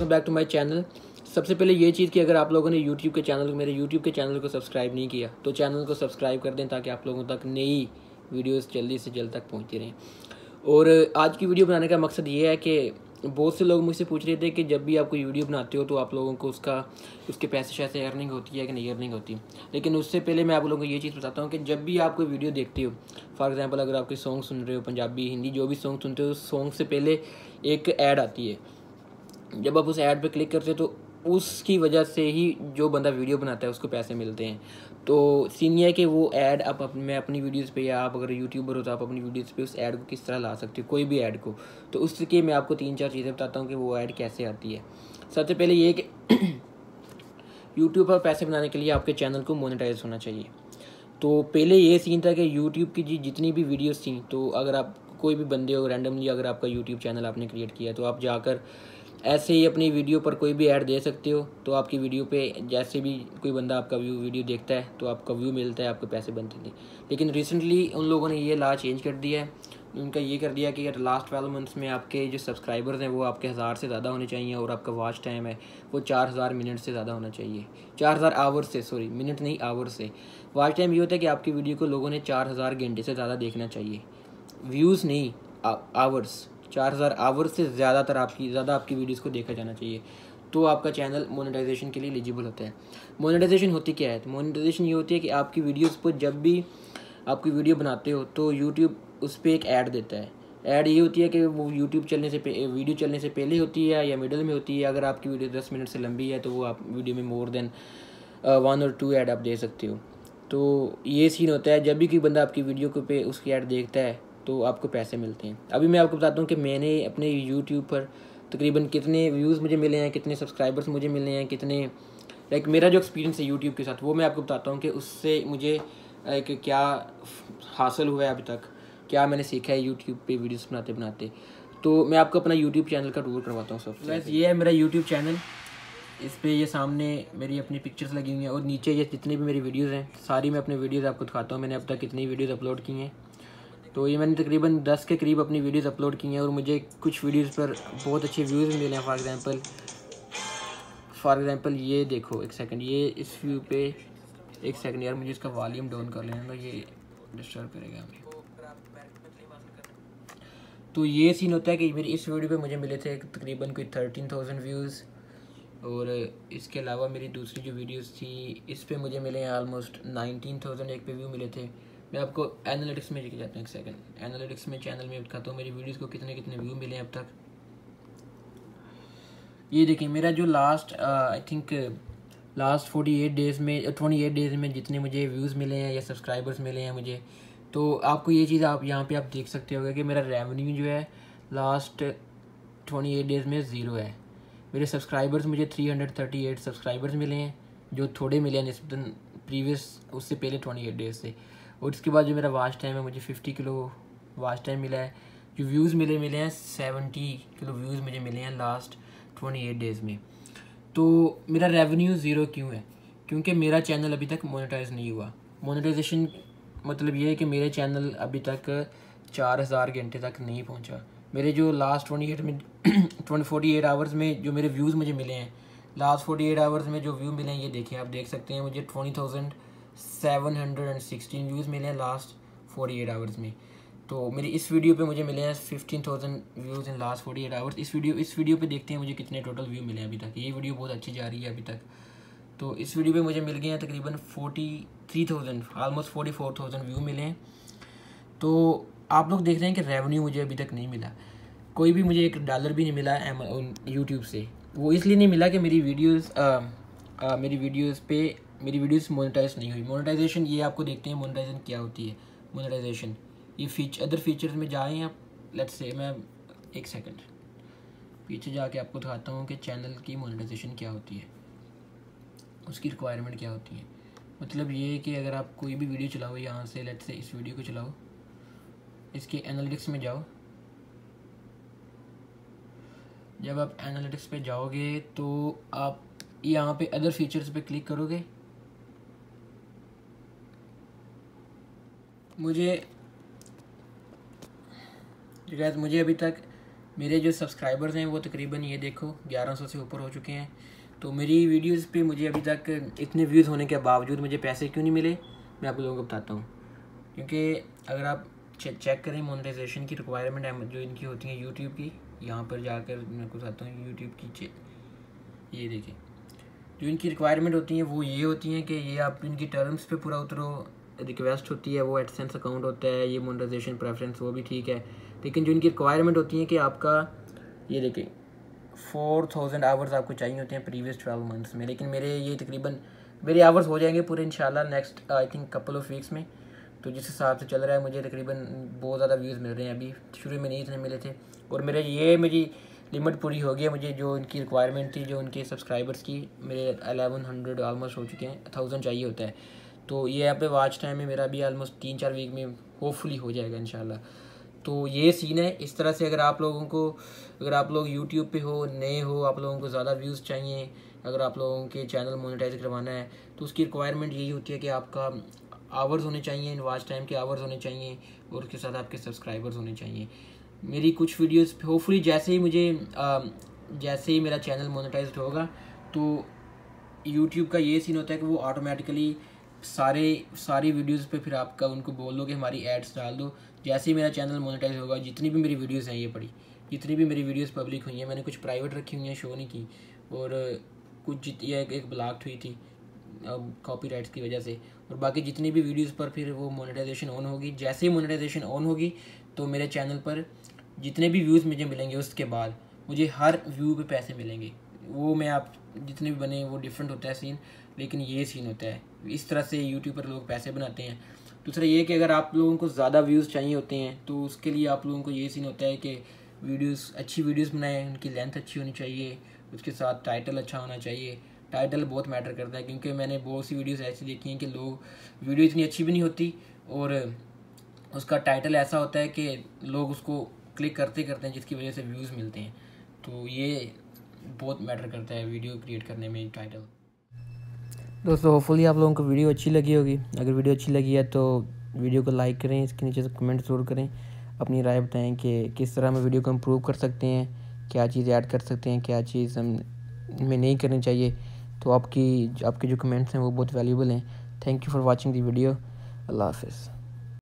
Welcome back to my channel. सबसे पहले ये चीज़ कि अगर आप लोगों ने मेरे यूट्यूब के चैनल को सब्सक्राइब नहीं किया तो चैनल को सब्सक्राइब कर दें ताकि आप लोगों तक नई वीडियोस जल्दी से जल्द तक पहुंचती रहें। और आज की वीडियो बनाने का मकसद ये है कि बहुत से लोग मुझसे पूछ रहे थे कि जब भी आप कोई वीडियो बनाते हो तो आप लोगों को उसके पैसे शैसे अर्निंग होती है कि नहीं अर्निंग होती। लेकिन उससे पहले मैं आप लोगों को ये चीज़ बताता हूँ कि जब भी आप कोई वीडियो देखते हो, फॉर एग्जांपल अगर आप कोई सॉन्ग सुन रहे हो, पंजाबी हिंदी जो भी सॉन्ग सुनते हो, उस सॉन्ग से पहले एक ऐड आती है। जब आप उस ऐड पे क्लिक करते हो तो उसकी वजह से ही जो बंदा वीडियो बनाता है उसको पैसे मिलते हैं। तो सीन ये है कि वो ऐड मैं अपनी वीडियोस पे, या आप अगर यूट्यूबर हो तो आप अपनी वीडियोस पे उस ऐड को किस तरह ला सकते हो, कोई भी ऐड को। तो उसके मैं आपको 3-4 चीज़ें बताता हूँ कि वो ऐड कैसे आती है। सबसे पहले ये कि यूट्यूब पर पैसे बनाने के लिए आपके चैनल को मोनेटाइज होना चाहिए। तो पहले ये सीन था कि यूट्यूब की जितनी भी वीडियोस थी, तो अगर आप कोई भी बंदे हो रैंडमली, अगर आपका यूट्यूब चैनल आपने क्रिएट किया है तो आप जाकर ऐसे ही अपनी वीडियो पर कोई भी ऐड दे सकते हो। तो आपकी वीडियो पे जैसे भी कोई बंदा आपका वीडियो देखता है तो आपका व्यू मिलता है, आपके पैसे बनते थे। लेकिन रिसेंटली उन लोगों ने ये लॉ चेंज कर दिया है। उनका ये कर दिया कि लास्ट 12 मंथ्स में आपके जो सब्सक्राइबर्स हैं वो आपके 1000 से ज़्यादा होने चाहिए, और आपका वॉच टाइम है वो 4000 मिनट से ज़्यादा होना चाहिए। 4000 आवर्स से, सॉरी मिनट नहीं आवर्स से। वॉच टाइम ये होता है कि आपकी वीडियो को लोगों ने 4000 घंटे से ज़्यादा देखना चाहिए, व्यूज़ नहीं, आवर्स। 4000 आवर्स से ज़्यादा आपकी वीडियोस को देखा जाना चाहिए, तो आपका चैनल मोनेटाइजेशन के लिए एलिजिबल होता है। मोनेटाइजेशन होती क्या है? तो मोनेटाइजेशन ये होती है कि आपकी वीडियोस पर जब भी आपकी वीडियो बनाते हो तो यूट्यूब उस पर एक ऐड देता है। ऐड ये होती है कि वो वीडियो चलने से पहले होती है या मिडल में होती है। अगर आपकी वीडियो 10 मिनट से लंबी है तो वो आप वीडियो में मोर देन 1 और 2 ऐड आप दे सकते हो। तो ये सीन होता है, जब भी कोई बंदा आपकी वीडियो को पे उसकी ऐड देखता है तो आपको पैसे मिलते हैं। अभी मैं आपको बताता हूँ कि मैंने अपने यूट्यूब पर तकरीबन कितने व्यूज़ मुझे मिले हैं, कितने सब्सक्राइबर्स मुझे मिले हैं, कितने लाइक मेरा जो एक्सपीरियंस है यूट्यूब के साथ वो मैं आपको बताता हूँ कि उससे मुझे एक क्या हासिल हुआ है अभी तक, क्या मैंने सीखा है यूट्यूब पे वीडियोस बनाते बनाते। तो मैं आपको अपना यूट्यूब चैनल का टूर करवाता हूँ। सबसे वैसे ये है मेरा यूट्यूब चैनल। इस पर ये सामने मेरी अपनी पिक्चर्स लगी हुई हैं, और नीचे ये जितनी भी मेरी वीडियोज़ हैं सारी मैं अपनी वीडियोज़ आपको दिखाता हूँ मैंने अब तक कितनी वीडियोज़ अपलोड की हैं। तो ये मैंने तकरीबन 10 के करीब अपनी वीडियोज़ अपलोड की हैं, और मुझे कुछ वीडियोज़ पर बहुत अच्छे व्यूज़ मिले हैं। फॉर एग्ज़ाम्पल ये देखो, एक सेकंड, ये इस व्यू पे, एक सेकंड यार मुझे इसका वॉल्यूम डाउन कर लेना, ये डिस्टर्ब करेगा हमें। तो ये सीन होता है कि मेरी इस वीडियो पे मुझे मिले थे तकरीबन कोई 13,000 व्यूज़, और इसके अलावा मेरी दूसरी जो वीडियोस थी इस पे मुझे मिले हैं ऑलमोस्ट 19,000 एक पे व्यू मिले थे। मैं आपको एनालिटिक्स में लेके जाता हूँ, एक सेकंड। एनालिटिक्स में चैनल में दिखाता हूँ मेरी वीडियोस को कितने कितने व्यू मिले हैं अब तक। ये देखिए मेरा जो last I think last 28 days में जितने मुझे व्यूज़ मिले हैं या सब्सक्राइबर्स मिले हैं मुझे, तो आपको ये चीज़ आप यहाँ पे आप देख सकते हो कि मेरा रेवेन्यू जो है लास्ट 28 डेज़ में 0 है। मेरे सब्सक्राइबर्स मुझे 338 सब्सक्राइबर्स मिले हैं, जो थोड़े मिले हैं निस्बतन प्रीवियस उससे पहले 28 डेज़ से। और इसके बाद जो मेरा वॉच टाइम है मुझे 50 किलो वॉच टाइम मिला है। जो व्यूज़ मिले हैं 70 किलो व्यूज़ मुझे मिले हैं लास्ट 28 डेज़ में। तो मेरा रेवेन्यू 0 क्यों है? क्योंकि मेरा चैनल अभी तक मोनेटाइज नहीं हुआ। मोनेटाइजेशन मतलब ये है कि मेरे चैनल अभी तक 4000 घंटे तक नहीं पहुंचा। मेरे जो लास्ट 48 आवर्स में जो मेरे व्यूज़ मुझे मिले हैं, लास्ट 48 आवर्स में जो व्यू मिले हैं ये देखिए, आप देख सकते हैं मुझे 20,716 व्यूज़ मिले हैं लास्ट 48 आवर्स में। तो मेरी इस वीडियो पे मुझे मिले हैं 15,000 व्यूज़ इन लास्ट 48 आवर्स। इस वीडियो पे देखते हैं मुझे कितने टोटल व्यू मिले हैं अभी तक। ये वीडियो बहुत अच्छी जा रही है अभी तक। तो इस वीडियो पे मुझे मिल गए हैं तकरीबन 43,000, ऑलमोस्ट 44,000 व्यू मिले हैं। तो आप लोग देख रहे हैं कि रेवेन्यू मुझे अभी तक नहीं मिला, कोई भी मुझे $1 भी नहीं मिला यूट्यूब से। वो इसलिए नहीं मिला कि मेरी वीडियोस मोनेटाइज नहीं हुई। मोनेटाइजेशन ये आपको देखते हैं मोनेटाइजेशन क्या होती है। मोनेटाइजेशन ये अदर फीचर्स में जाएँ आप, लेट्स से मैं एक सेकंड पीछे जाके आपको दिखाता हूँ कि चैनल की मोनेटाइजेशन क्या होती है, उसकी रिक्वायरमेंट क्या होती है। मतलब ये है कि अगर आप कोई भी वीडियो चलाओ, यहाँ से लेट्स से इस वीडियो को चलाओ, इसके एनालिटिक्स में जाओ। जब आप एनालिटिक्स पे जाओगे तो आप यहाँ पे अदर फीचर्स पे क्लिक करोगे। मुझे अभी तक मेरे जो सब्सक्राइबर्स हैं वो तकरीबन ये देखो 1100 से ऊपर हो चुके हैं। तो मेरी वीडियोस पे मुझे अभी तक इतने व्यूज़ होने के बावजूद मुझे पैसे क्यों नहीं मिले, मैं आप लोगों को बताता हूँ। क्योंकि अगर आप चेक करें मोनेटाइजेशन की रिक्वायरमेंट जो इनकी होती हैं यूट्यूब की, यहाँ पर जाकर मैं आपको बताता हूँ यूट्यूब की ये देखें, जो इनकी रिक्वायरमेंट होती हैं वो ये होती हैं कि ये आप इनकी टर्म्स पे पूरा उतरो, रिक्वेस्ट होती है, वो एडसेंस अकाउंट होता है, ये मोनेटाइजेशन प्रेफरेंस वो भी ठीक है। लेकिन जो इनकी रिक्वायरमेंट होती है कि आपका ये देखें 4000 आवर्स आपको चाहिए होते हैं प्रीवियस 12 मंथ्स में। लेकिन मेरे आवर्स हो जाएंगे पूरे इंशाल्लाह next I think couple of weeks में। तो जिस हिसाब से चल रहा है मुझे तकरीबन बहुत ज़्यादा व्यूज़ मिल रहे हैं। अभी शुरू में नहीं इतने मिले थे और मेरी लिमिट पूरी हो गई है। मुझे जो इनकी रिक्वायरमेंट थी, जो उनके सब्सक्राइबर्स की, मेरे 1100 ऑलमोस्ट हो चुके हैं, 1000 चाहिए होता है। तो ये यहाँ पे वॉच टाइम है मेरा भी ऑलमोस्ट 3-4 वीक में होपफुली हो जाएगा इंशाल्लाह। तो ये सीन है। इस तरह से अगर आप लोग यूट्यूब पे हो, नए हो, आप लोगों को ज़्यादा व्यूज़ चाहिए, अगर आप लोगों के चैनल मोनेटाइज करवाना है तो उसकी रिक्वायरमेंट यही होती है कि आपका आवर्स होने चाहिए, वॉच टाइम के आवर्स होने चाहिए और उसके साथ आपके सब्सक्राइबर्स होने चाहिए। मेरी कुछ वीडियोस होपफुली जैसे ही मेरा चैनल मोनेटाइज्ड होगा तो यूट्यूब का ये सीन होता है कि वो ऑटोमेटिकली सारी वीडियोस पे फिर आपका उनको बोल दो कि हमारी एड्स डाल दो। जैसे ही मेरा चैनल मोनेटाइज होगा, जितनी भी मेरी वीडियोस हैं जितनी भी मेरी वीडियोस पब्लिक हुई हैं, मैंने कुछ प्राइवेट रखी हुई हैं, शो नहीं की, और कुछ एक ब्लॉक हुई थी कॉपीराइट्स की वजह से, और बाकी जितनी भी वीडियोस पर फिर वो मोनेटाइजेशन ऑन होगी। जैसे ही मोनेटाइजेशन ऑन होगी तो मेरे चैनल पर जितने भी व्यूज़ मुझे मिलेंगे उसके बाद मुझे हर व्यू पे पैसे मिलेंगे। वो मैं आप जितने भी बने वो डिफरेंट होता है सीन, लेकिन ये सीन होता है। इस तरह से यूट्यूब पर लोग पैसे बनाते हैं। दूसरा ये कि अगर आप लोगों को ज़्यादा व्यूज़ चाहिए होते हैं तो उसके लिए आप लोगों को ये सीन होता है कि अच्छी वीडियोस बनाएं, उनकी लेंथ अच्छी होनी चाहिए, उसके साथ टाइटल अच्छा होना चाहिए। टाइटल बहुत मैटर करता है, क्योंकि मैंने बहुत सी वीडियोस ऐसी देखी हैं कि वीडियो इतनी अच्छी भी नहीं होती और उसका टाइटल ऐसा होता है कि लोग उसको क्लिक करते हैं जिसकी वजह से व्यूज़ मिलते हैं। तो ये बहुत मैटर करता है वीडियो क्रिएट करने में टाइटल। दोस्तों होपफुली आप लोगों को वीडियो अच्छी लगी होगी। अगर वीडियो अच्छी लगी है तो वीडियो को लाइक करें, इसके नीचे से कमेंट ज़रूर करें, अपनी राय बताएं कि किस तरह हम वीडियो को इम्प्रूव कर सकते हैं, क्या चीज़ ऐड कर सकते हैं, क्या चीज़ हमें नहीं करनी चाहिए। तो आपके जो कमेंट्स हैं वो बहुत वैल्यूबल हैं। Thank you for watching the video. अल्लाह हाफ़िज़।